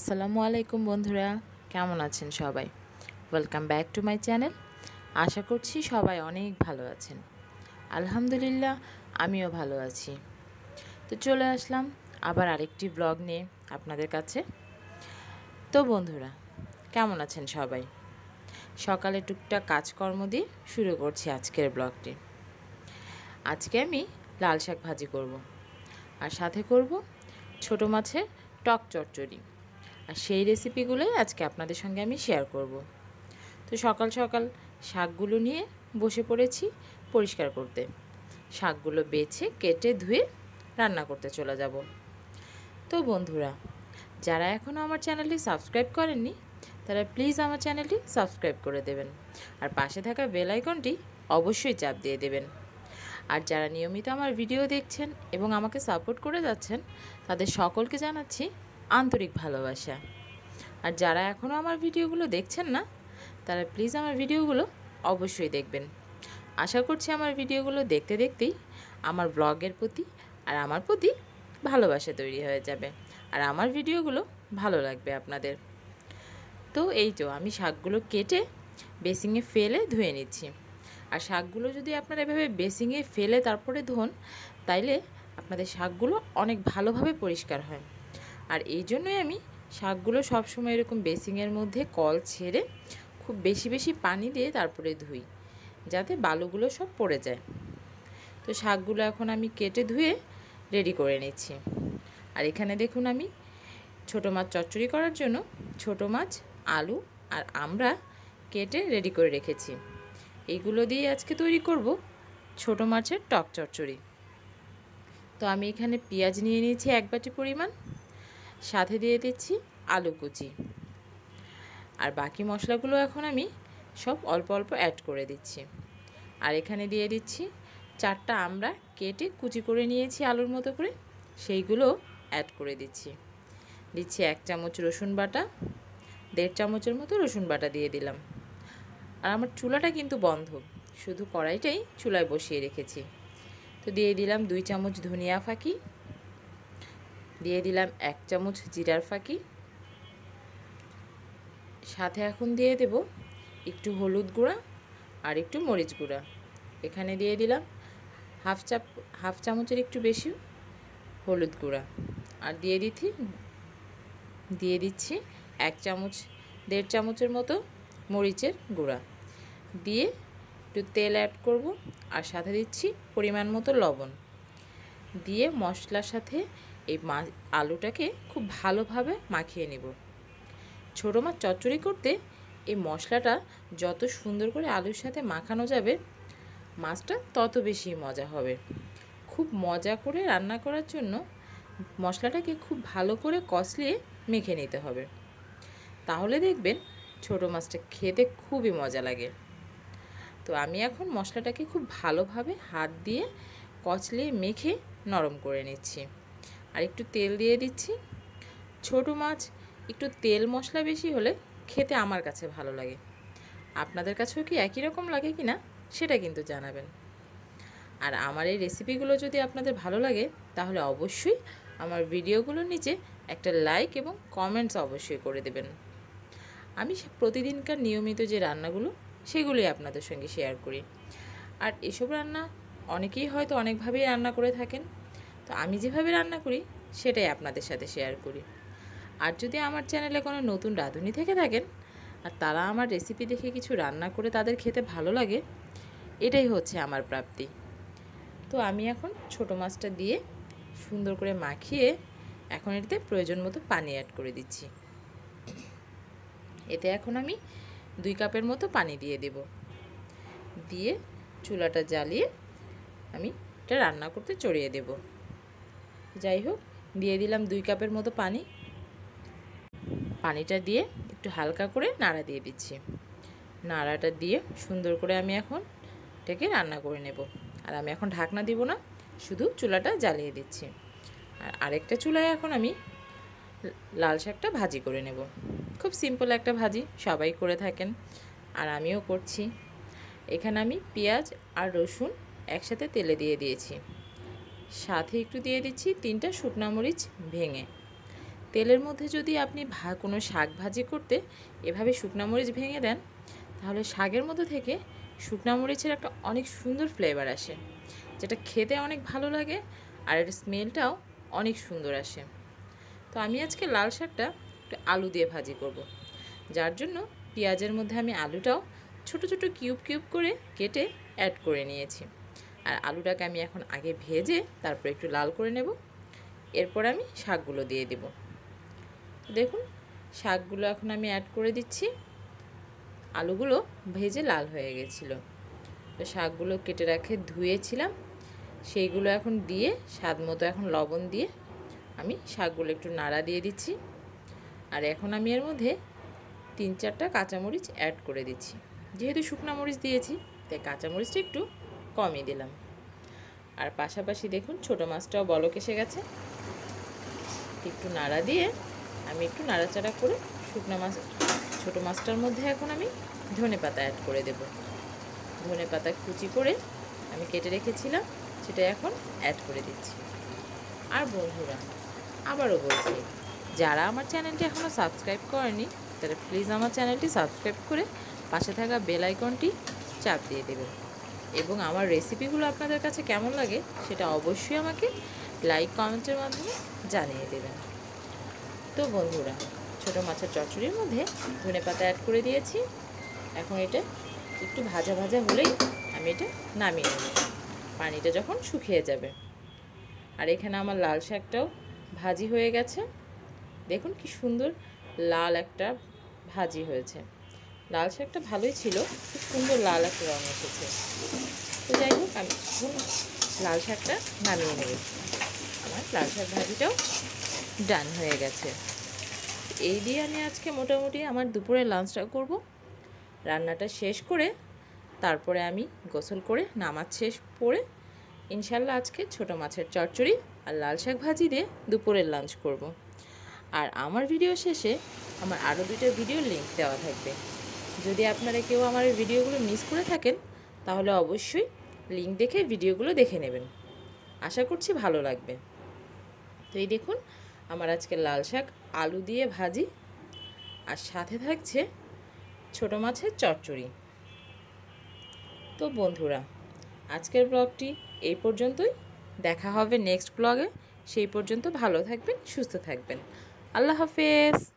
আসসালামু আলাইকুম বন্ধুরা, কেমন আছেন সবাই? Welcome back to my channel. আশা করছি সবাই অনেক ভালো আছেন। আলহামদুলিল্লাহ, আমিও ভালো আছি। তো চলে আসলাম আবার আরেকটি ব্লগ নিয়ে আপনাদের কাছে। তো বন্ধুরা, কেমন আছেন সবাই? সকালে টুকটাক কাজকর্ম দিয়ে শুরু করছি আজকের ব্লগটি। আজকে আমি লাল শাক ভাজি করব, আর সাথে করব ছোট মাছের টক চচ্চড়ি। আর সেই রেসিপিগুলোই আজকে আপনাদের সঙ্গে আমি শেয়ার করব। তো সকাল সকাল শাকগুলো নিয়ে বসে পড়েছি পরিষ্কার করতে। শাকগুলো বেছে কেটে ধুয়ে রান্না করতে চলে যাব। তো বন্ধুরা, যারা এখনও আমার চ্যানেলটি সাবস্ক্রাইব করেননি তারা প্লিজ আমার চ্যানেলটি সাবস্ক্রাইব করে দেবেন, আর পাশে থাকা বেল আইকনটি অবশ্যই চাপ দিয়ে দেবেন। আর যারা নিয়মিত আমার ভিডিও দেখছেন এবং আমাকে সাপোর্ট করে যাচ্ছেন তাদের সকলকে জানাচ্ছি আন্তরিক ভালোবাসা। আর যারা এখনও আমার ভিডিওগুলো দেখছেন না তারা প্লিজ আমার ভিডিওগুলো অবশ্যই দেখবেন। আশা করছি আমার ভিডিওগুলো দেখতে দেখতেই আমার ব্লগের প্রতি আর আমার প্রতি ভালোবাসা তৈরি হয়ে যাবে, আর আমার ভিডিওগুলো ভালো লাগবে আপনাদের। তো এই তো আমি শাকগুলো কেটে বেসিংয়ে ফেলে ধুয়ে নিচ্ছি। আর শাকগুলো যদি আপনারা এভাবে বেসিংয়ে ফেলে তারপরে ধোন, তাইলে আপনাদের শাকগুলো অনেক ভালোভাবে পরিষ্কার হয়। আর এই জন্যই আমি শাকগুলো সবসময় এরকম বেসিংয়ের মধ্যে কল ছেড়ে খুব বেশি বেশি পানি দিয়ে তারপরে ধুই, যাতে বালুগুলো সব পড়ে যায়। তো শাকগুলো এখন আমি কেটে ধুয়ে রেডি করে নিচ্ছি। আর এখানে দেখুন আমি ছোটো মাছ চচ্চড়ি করার জন্য ছোটো মাছ, আলু আর আমরা কেটে রেডি করে রেখেছি। এইগুলো দিয়ে আজকে তৈরি করব ছোটো মাছের টক চচ্চড়ি। তো আমি এখানে পেঁয়াজ নিয়ে নিয়েছি 1 বাটি পরিমাণ, সাথে দিয়ে দিচ্ছি আলু কুচি। আর বাকি মশলাগুলো এখন আমি সব অল্প অল্প অ্যাড করে দিচ্ছি। আর এখানে দিয়ে দিচ্ছি 4টা আমড়া কেটে কুচি করে নিয়েছি আলুর মতো করে, সেইগুলো অ্যাড করে দিচ্ছি। 1 চামচ রসুন বাটা, 1.5 চামচের মতো রসুন বাটা দিয়ে দিলাম। আর আমার চুলাটা কিন্তু বন্ধ, শুধু কড়াইটাই চুলায় বসিয়ে রেখেছি। তো দিয়ে দিলাম 2 চামচ ধনিয়া ফাঁকি, দিয়ে দিলাম 1 চামচ জিরার ফাঁকি, সাথে এখন দিয়ে দেব একটু হলুদ গুঁড়া আর একটু মরিচ গুঁড়া। এখানে দিয়ে দিলাম হাফ চামচের একটু বেশি হলুদ গুঁড়া। আর দিয়ে দিচ্ছি 1.5 চামচের মতো মরিচের গুঁড়া। দিয়ে একটু তেল অ্যাড করব, আর সাথে দিচ্ছি পরিমাণ মতো লবণ। দিয়ে মশলার সাথে এই আলুটাকে খুব ভালোভাবে মাখিয়ে নেব। ছোটো মাছ চচ্চড়ি করতে এই মশলাটা যত সুন্দর করে আলুর সাথে মাখানো যাবে, মাছটা তত বেশি মজা হবে। খুব মজা করে রান্না করার জন্য মশলাটাকে খুব ভালো করে কষলিয়ে মেখে নিতে হবে, তাহলে দেখবেন ছোটো মাছটা খেতে খুবই মজা লাগে। তো আমি এখন মশলাটাকে খুব ভালোভাবে হাত দিয়ে কচলিয়ে মেখে নরম করে নিচ্ছি। আর একটু তেল দিয়ে দিচ্ছি। ছোটো মাছ একটু তেল মশলা বেশি হলে খেতে আমার কাছে ভালো লাগে। আপনাদের কাছেও কি একই রকম লাগে কি না সেটা কিন্তু জানাবেন। আর আমার এই রেসিপিগুলো যদি আপনাদের ভালো লাগে তাহলে অবশ্যই আমার ভিডিওগুলোর নিচে একটা লাইক এবং কমেন্টস অবশ্যই করে দেবেন। আমি প্রতিদিনকার নিয়মিত যে রান্নাগুলো সেগুলোই আপনাদের সঙ্গে শেয়ার করি। আর এসব রান্না অনেকেই হয়তো অনেকভাবেই রান্না করে থাকেন, তো আমি যেভাবে রান্না করি সেটাই আপনাদের সাথে শেয়ার করি। আর যদি আমার চ্যানেলে কোনো নতুন রাঁধুনি থেকে থাকেন আর তারা আমার রেসিপি দেখে কিছু রান্না করে তাদের খেতে ভালো লাগে, এটাই হচ্ছে আমার প্রাপ্তি। তো আমি এখন ছোটো মাছটা দিয়ে সুন্দর করে মাখিয়ে এখন এটাতে প্রয়োজন মতো পানি অ্যাড করে দিচ্ছি। এতে এখন আমি 2 কাপের মতো পানি দিয়ে দেব। দিয়ে চুলাটা জ্বালিয়ে আমি এটা রান্না করতে চড়িয়ে দেব। যাই হোক, দিয়ে দিলাম 2 কাপের মতো পানি। পানিটা দিয়ে একটু হালকা করে নাড়া দিয়ে দিচ্ছি। নাড়াটা দিয়ে সুন্দর করে আমি এখন এটাকে রান্না করে নেব। আর আমি এখন ঢাকনা দিব না, শুধু চুলাটা জ্বালিয়ে দিচ্ছি। আর আরেকটা চুলায় এখন আমি লাল শাকটা ভাজি করে নেব। খুব সিম্পল একটা ভাজি, সবাই করে থাকেন আর আমিও করছি। এখানে আমি পেঁয়াজ আর রসুন একসাথে তেলে দিয়ে দিয়েছি, সাথে একটু দিয়ে দিচ্ছি 3টা শুকনো মরিচ ভেঙে। তেলের মধ্যে যদি আপনি কোনো শাক ভাজি করতে এভাবে শুকনো মরিচ ভেঙে দেন, তাহলে শাকের মধ্যে থেকে শুকনো মরিচের একটা অনেক সুন্দর ফ্লেভার আসে, যেটা খেতে অনেক ভালো লাগে আর এর স্মেলটাও অনেক সুন্দর আসে। তো আমি আজকে লাল শাকটা একটু আলু দিয়ে ভাজি করব, যার জন্য পেঁয়াজের মধ্যে আমি আলুটাও ছোট ছোট কিউব কিউব করে কেটে অ্যাড করে নিয়েছি। আর আলুটাকে আমি এখন আগে ভেজে তারপর একটু লাল করে নেব। এরপর আমি শাকগুলো দিয়ে দেব। দেখুন শাকগুলো এখন আমি অ্যাড করে দিচ্ছি। আলুগুলো ভেজে লাল হয়ে গেছিলো। তো শাকগুলো কেটে রাখে ধুয়েছিলাম, সেইগুলো এখন দিয়ে স্বাদ মতো এখন লবণ দিয়ে আমি শাকগুলো একটু নাড়া দিয়ে দিচ্ছি। আর এখন আমি এর মধ্যে 3-4টা কাঁচামরিচ অ্যাড করে দিচ্ছি। যেহেতু শুকনো মরিচ দিয়েছি তাই কাঁচামরিচটা একটু কমই দিলাম। আর পাশাপাশি দেখুন ছোটো মাছটাও বলক এসে গেছে। একটু নাড়া দিয়ে আমি একটু নাড়াচাড়া করে ছোটো মাছটার মধ্যে এখন আমি ধনেপাতা অ্যাড করে দেব। ধনেপাতা কুচি করে আমি কেটে রেখেছিলাম, সেটা এখন অ্যাড করে দিচ্ছি। আর বন্ধুরা আবারও বলছি, যারা আমার চ্যানেলটি এখনও সাবস্ক্রাইব করেনি তারা প্লিজ আমার চ্যানেলটি সাবস্ক্রাইব করে পাশে থাকা বেল আইকনটি চাপ দিয়ে দেবেন। এবং আমার রেসিপিগুলো আপনাদের কাছে কেমন লাগে সেটা অবশ্যই আমাকে লাইক কমেন্টের মাধ্যমে জানিয়ে দেবেন। তো বন্ধুরা ছোটো মাছের চচ্চড়ির মধ্যে ধনেপাতা অ্যাড করে দিয়েছি। এখন এটা একটু ভাজা ভাজা হলেই আমি এটা নামিয়ে নেব, পানিটা যখন শুকিয়ে যাবে। আর এখানে আমার লাল শাকটাও ভাজি হয়ে গেছে। দেখুন কি সুন্দর লাল একটা ভাজি হয়েছে। লাল শাকটা ভালোই ছিল, খুব সুন্দর লাল একটা রঙ এসেছে। তো যাই হোক আমি লাল শাকটা নামিয়ে নেব। আমার লাল শাক ভাজিটাও ডান হয়ে গেছে। এই দিয়ে আমি আজকে মোটামুটি আমার দুপুরের লাঞ্চটা করব। রান্নাটা শেষ করে তারপরে আমি গোসল করে নামাজ শেষ করে ইনশাল্লাহ আজকে ছোটো মাছের চচ্চড়ি আর লাল শাক ভাজি দিয়ে দুপুরের লাঞ্চ করব। আর আমার ভিডিও শেষে আমার আরও 2টা ভিডিওর লিঙ্ক দেওয়া থাকবে। যদি আপনারা কেউ আমার ভিডিওগুলো মিস করে থাকেন তাহলে অবশ্যই লিঙ্ক দেখে ভিডিওগুলো দেখে নেবেন। আশা করছি ভালো লাগবে। তো এই দেখুন আমার আজকে লাল শাক আলু দিয়ে ভাজি আর সাথে থাকছে ছোটো মাছের চচ্চড়ি। তো বন্ধুরা আজকের ব্লগটি এই পর্যন্তই। দেখা হবে নেক্সট ব্লগে। সেই পর্যন্ত ভালো থাকবেন, সুস্থ থাকবেন। আল্লাহ হাফেজ।